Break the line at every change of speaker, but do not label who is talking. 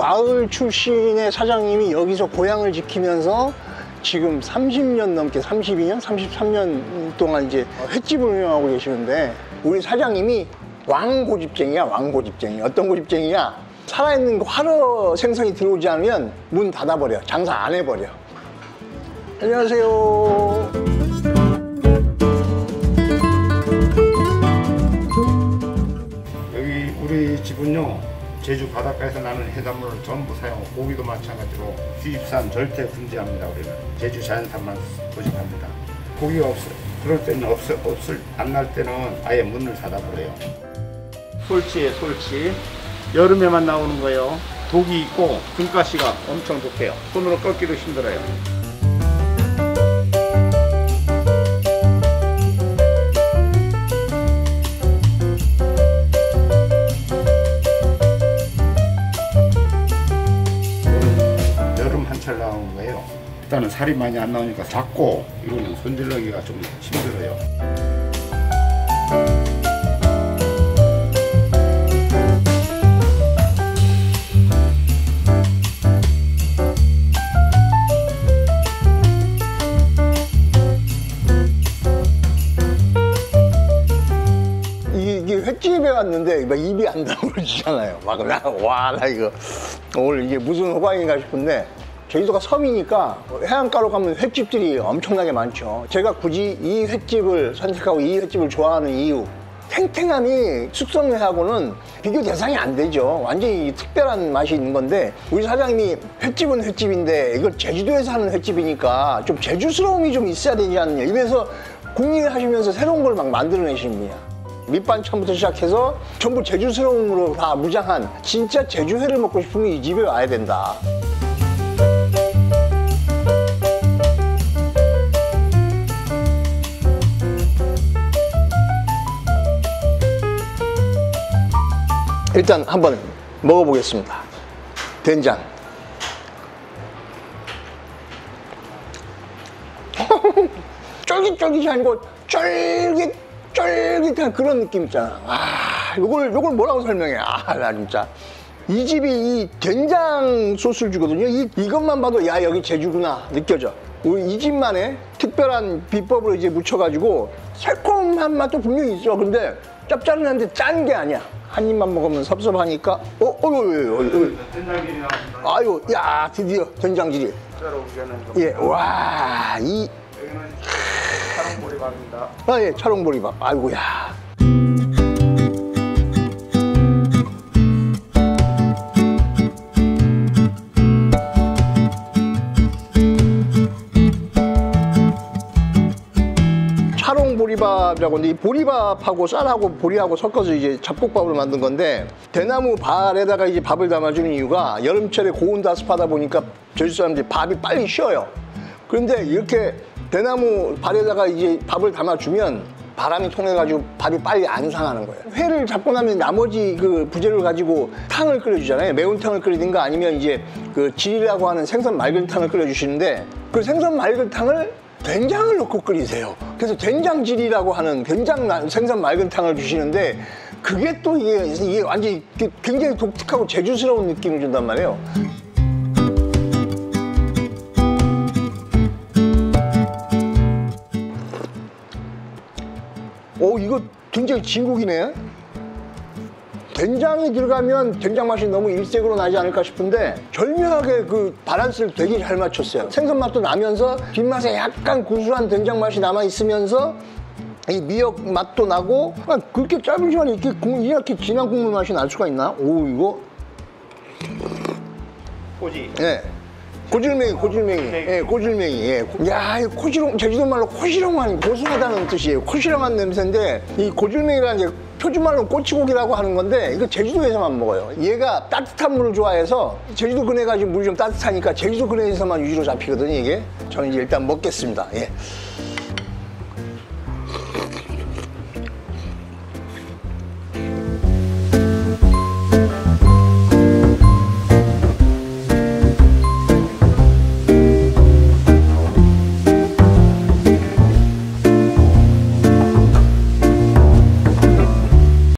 마을 출신의 사장님이 여기서 고향을 지키면서 지금 30년 넘게 32년, 33년 동안 이제 횟집을 운영하고 계시는데 우리 사장님이 왕고집쟁이야, 왕고집쟁이. 어떤 고집쟁이냐? 살아있는 화로 생선이 들어오지 않으면 문 닫아버려. 장사 안 해버려. 안녕하세요.
여기 우리 집은요, 제주 바닷가에서 나는 해산물을 전부 사용하고 고기도 마찬가지로 수입산 절대 금지합니다. 우리는 제주 자연산만 고집합니다. 고기가 그럴 때는 안 날 때는 아예 문을 닫아버려요. 솔치에 솔치. 여름에만 나오는 거예요. 독이 있고 등가시가 엄청 독해요. 손으로 꺾기도 힘들어요. 여름 한철 나오는 거예요. 일단은 살이 많이 안 나오니까 작고 이거는 손질하기가 좀 힘들어요.
횟집에 왔는데 막 입이 안 다물어지잖아요. 막 나 이거 오늘 이게 무슨 호강인가 싶은데 제주도가 섬이니까 해안가로 가면 횟집들이 엄청나게 많죠. 제가 굳이 이 횟집을 선택하고 이 횟집을 좋아하는 이유, 탱탱함이 숙성회하고는 비교 대상이 안 되죠. 완전히 특별한 맛이 있는 건데 우리 사장님이 횟집은 횟집인데 이걸 제주도에서 하는 횟집이니까 좀 제주스러움이 좀 있어야 되지 않느냐 이러면서 궁리하시면서 새로운 걸 막 만들어내시는 분이야. 밑반찬부터 시작해서 전부 제주스러움으로 다 무장한 진짜 제주회를 먹고 싶으면 이 집에 와야 된다. 일단 한번 먹어보겠습니다. 된장. 쫄깃쫄깃이 아니고 쫄깃한 그런 느낌 있잖아. 요걸 뭐라고 설명해. 나 진짜 이 집이 이 된장 소스를 주거든요. 이것만 봐도 야 여기 제주구나 느껴져. 이 집만의 특별한 비법으로 이제 묻혀가지고 새콤한 맛도 분명히 있어. 근데 짭짤한데 짠 게 아니야. 한 입만 먹으면 섭섭하니까.
된장질이 나옵니다.
아유, 야 드디어 된장질이. 예, 와 이.
여기는 차롱보리밥입니다.
예, 차롱보리밥. 아이고야. 차롱보리밥이라고 하는데 이 보리밥하고 쌀하고 보리하고 섞어서 이제 잡곡밥을 만든 건데 대나무 발에다가 이제 밥을 담아주는 이유가 여름철에 고온다습하다 보니까 제주 사람들이 밥이 빨리 쉬어요. 그런데 이렇게 대나무 발에다가 이제 밥을 담아주면 바람이 통해가지고 밥이 빨리 안 상하는 거예요. 회를 잡고 나면 나머지 그 부재료를 가지고 탕을 끓여주잖아요. 매운탕을 끓이든가 아니면 이제 그 질이라고 하는 생선 맑은탕을 끓여주시는데 그 생선 맑은탕을 된장을 넣고 끓이세요. 그래서 된장질이라고 하는 생선 맑은탕을 주시는데 그게 또 이게 완전히 굉장히 독특하고 제주스러운 느낌을 준단 말이에요. 이거 굉장히 진국이네. 된장이 들어가면 된장 맛이 너무 일색으로 나지 않을까 싶은데 절묘하게 그 밸런스를 되게 잘 맞췄어요. 생선 맛도 나면서 뒷맛에 약간 구수한 된장 맛이 남아 있으면서 이 미역 맛도 나고 그렇게 짧은 시간에 이렇게 진한 국물 맛이 날 수가 있나? 이거
꼬지.
예. 고질맹이. 예, 고질맹이. 예. 야, 이 코지롱, 제주도 말로 코시롱한 고소하다는 뜻이에요. 코시롱한 냄새인데, 이 고질맹이라는 게 표준말로 꼬치고기라고 하는 건데, 이거 제주도에서만 먹어요. 얘가 따뜻한 물을 좋아해서, 제주도 근해가 지금 물이 좀 따뜻하니까 제주도 근해에서만 위주로 잡히거든요, 이게. 저는 이제 일단 먹겠습니다. 예.